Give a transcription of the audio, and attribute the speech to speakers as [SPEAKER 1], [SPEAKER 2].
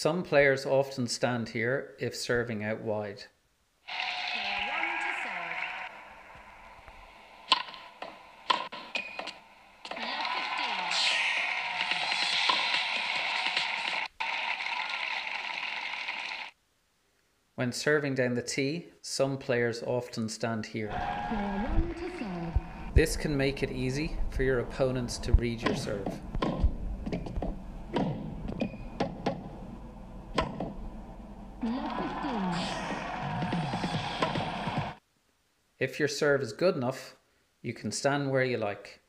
[SPEAKER 1] Some players often stand here if serving out wide. When serving down the tee, some players often stand here. This can make it easy for your opponents to read your serve. If your serve is good enough, you can stand where you like.